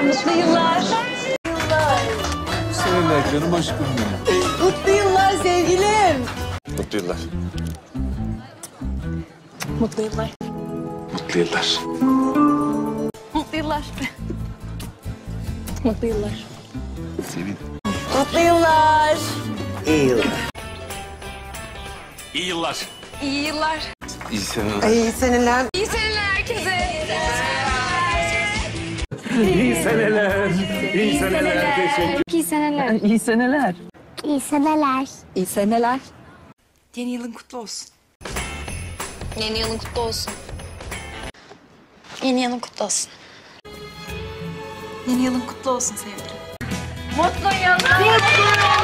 Mutlu yıllar. Seneler canım aşkım benim. Mutlu yıllar sevgilim. Mutlu yıllar. Mutlu yıllar. Mutlu yıllar. Mutlu yıllar. Mutlu yıllar. Sevin. Mutlu yıllar. İyi yıllar. İyi yıllar. İyi yıllar. İyi seneler. İyi seneler. İyi seneler herkese. İyi seneler. İyi seneler. Teşekkür. İyi seneler. İyi seneler. İyi seneler. İyi seneler. Yeni yılın kutlu olsun. Yeni yılın kutlu olsun. Yeni yılın kutlu olsun. Yeni yılın kutlu olsun sevgilim. Mutlu yıllar.